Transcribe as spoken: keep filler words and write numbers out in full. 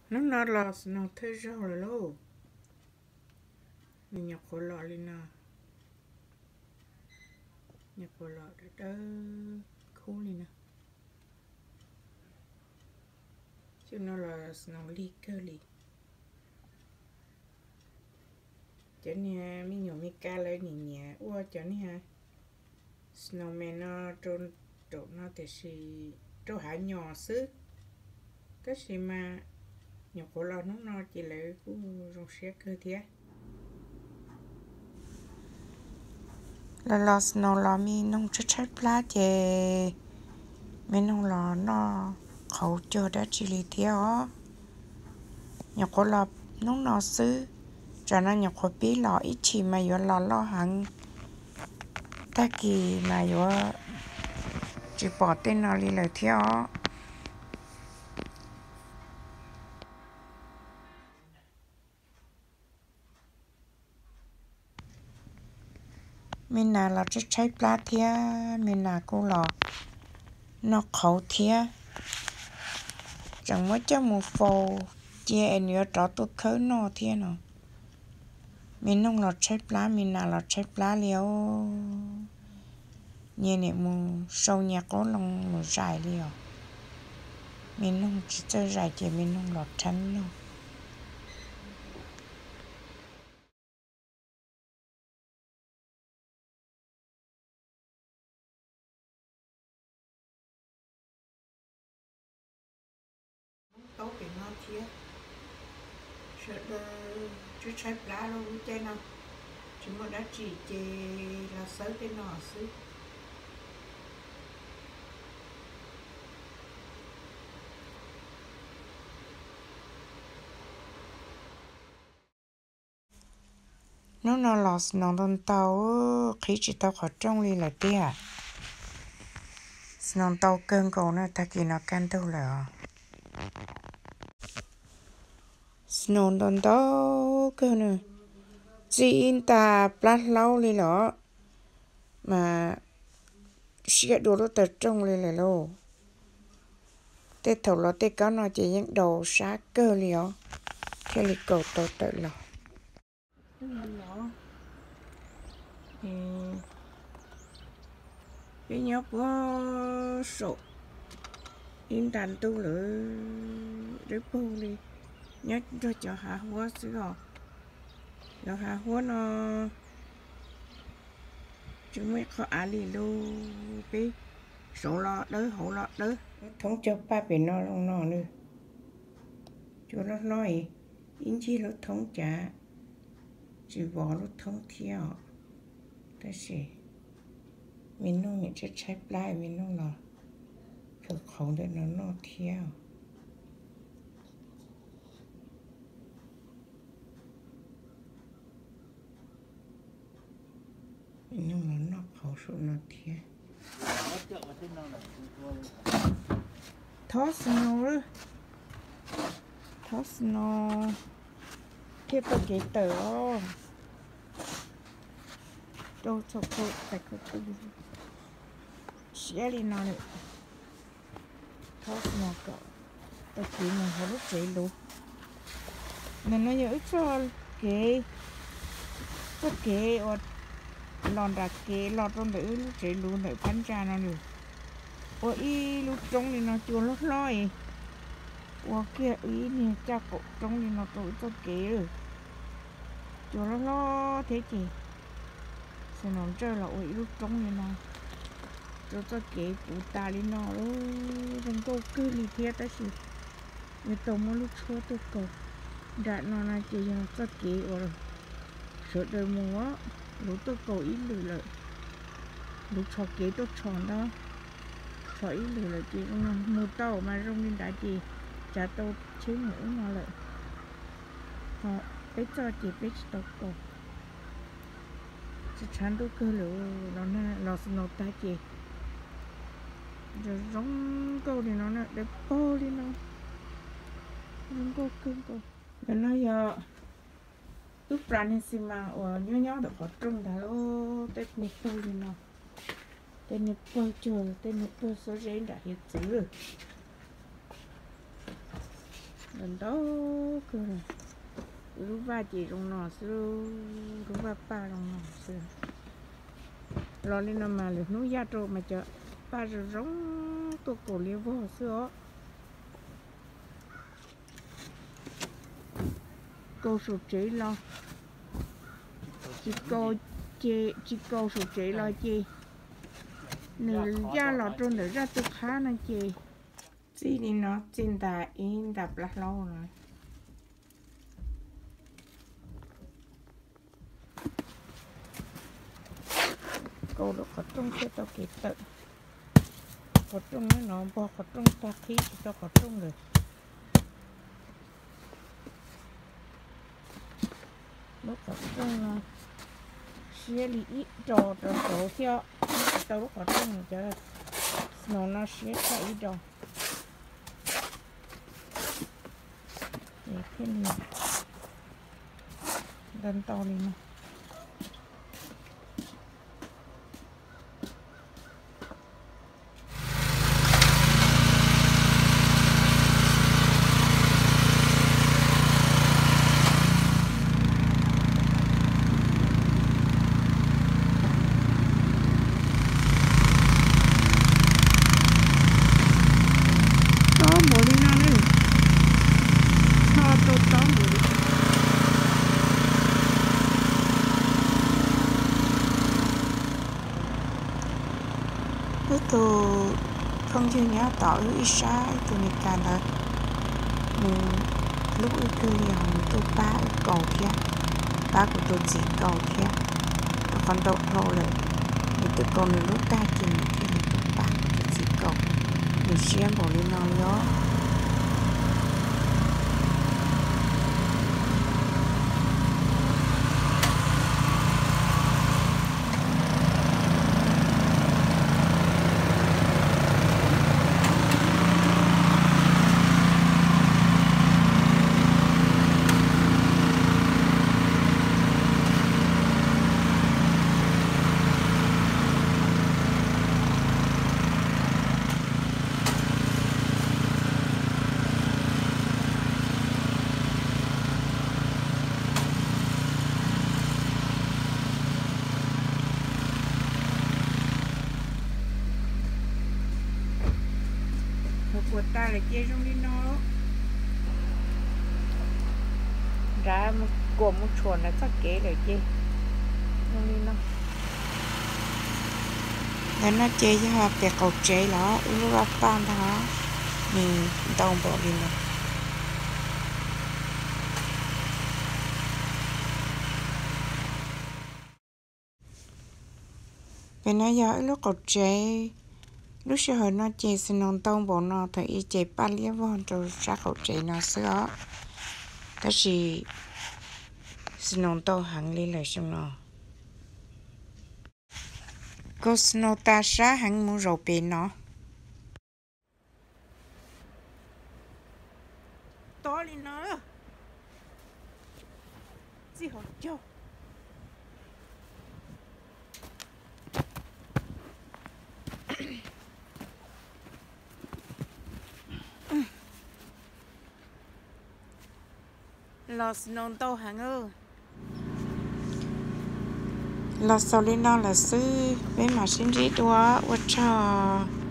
nó nó là nó thấy rõ rồi luôn mình nhập khẩu lọ lên nào nhập khẩu lọ để đỡ khu lên nào chứ nó là nó ly cơ ly cho nên mình nhổ mình ca lấy nhỉ nhỉ ua cho nên ha snowman nó trôn trộn nó thì xì trâu hả nhỏ xứ cái gì mà nhập khẩu lọ nó nó chỉ lấy cũng rong xe cơ thiệt là lò snow lò mi nông chất chất lá chè mình nông lò nó khẩu chờ đã chỉ lý theo nhập khẩu lò nông nó xứ cho nên nhập khẩu bí lò ít chỉ mà yếu lò lò hàng ta kỳ mà yếu chỉ bỏ tên nó đi lời theo mình là lò chất chất lá theo mình là cô lò nó khẩu theo chẳng mới cho một phô chia anh yếu đó tôi khớ nó theo nó mình nông lọt trái lá mình là lọt trái lá liêu như này mù sâu nhà có lòng một dài liêu mình nông chỉ chơi dài chỉ mình nông lọt trắng đâu tấu cái ngon chia sợ đơ chứ trái lá đâu chơi nào chỉ một đã chỉ chê là sớ cái nọ xứ nó nó lọt nó đồn tàu khi chỉ tàu khỏi trong đi là tia nó tàu cơn cầu nó ta kỳ nó can đâu là snow đồn tàu cơ nè chỉ ta plát lâu đi lọ mà sẽ đồ nó tập trung lên là lô tết thầu nó tết có nó chỉ những đồ sát cơ liao theo lịch cầu tổ tự lọ cái nhóc có sổ in đàn tu lửa để bù đi nhóc cho cho hạ hoa xí rồi cho hạ hoa nó chứ mấy khó ăn đi luôn cái số lọ đỡ hổ lọ đỡ thống cho ba bị nó long nó nữa cho nó nói in chi nó thống trả chỉ bỏ nó thống theo thế gì mình nó những cái trái lại mình nó là thực không để nó nó theo mình nó là nó khẩu số nó theo thoát snow đó thoát snow tiếp tục cái tờ đâu cho cô phải có cái xe đi nào nữa thoát snow cỡ tôi chỉ mình phải lúc chạy luôn nên nó nhớ cho cái cho cái ở lòn ra cái lọt trong đấy lúc chạy luôn để phán ra nó được ôi y lúc trong thì nó chưa lót loi ôi kia ý nè cha cổ trong thì nó tối cho kế rồi chưa lót lo thế chị sẽ nó chơi là ôi lúc trong thì nó cho cho kế cụ ta đi nó đó đừng có cứ đi theo ta chỉ người tôi mới lúc số tôi cầu đã nó là chỉ là cho kế rồi sợ đời mùa lúc tôi cầu ít lười lợi lúc cho kế tôi tròn đó cho ít lười lợi chị mua tàu mà rong lên đã chị trả tàu chế ngủ mà lợi họ biết cho chị biết tàu cầu chị chán tôi cơ lửa nó nè nó nó ta chị rồi rong câu thì nó nè để bò đi nó rong câu cưng câu rồi nó giờ lúc rắn thì mà ở nhớ nhớ được có trông đã lô tết nếp bò đi nó tết nếp bò chờ tết nếp bò số rễ đã hiện chữ rồi lần đó cơ này lúc ba chị trong nọ xưa lúc ba ba trong nọ xưa lo lên nó mà được núi gia trộn mà chợ ba rồi giống tôi cổ liêu vô xưa cô sụp chỉ lo chị cô chị chị cô sụp chỉ lo chị nửa gia lọ trôn để ra tôi khá nè chị chị đi nó trên ta in đập là lâu rồi cô được có trung sẽ tao kịp tự có trung nó nó bỏ có trung ta khí cho có trung rồi lúc có trung là xía lý ít trò trò trò theo tao lúc có trung cho nó nó xía chạy ít trò để thêm nữa đần to đi mà tôi không chưa nhớ tỏi ít sai tôi nghĩ cả là lúc ấy tôi làm tôi ba cầu kia ba của tôi chỉ cầu kia còn đậu lộ lại thì tôi còn lúc ta chỉ thì tôi ba của tôi chỉ cầu được xem bỏ lên nó gió của ta là chơi trong đi nó ra của một chuồn là chắc kế rồi chơi trong đi nó thế nó chơi cho họ bẹt cầu chơi đó lúc đó tan đó mình đồng bộ đi nó bên nó giờ lúc cầu chơi lúc sau hồi nó chơi xin non tông bộ nó thì chơi ba liếc vào rồi ra khẩu chơi nó sữa đó là xin non tông hàng lên lại xong nó cô xin non ta sát hàng muốn rầu bên nó to lên nó gì hả châu lọt nón tàu hàng ơ lọt sau lên nó là sư với mà xin rít quá quá trời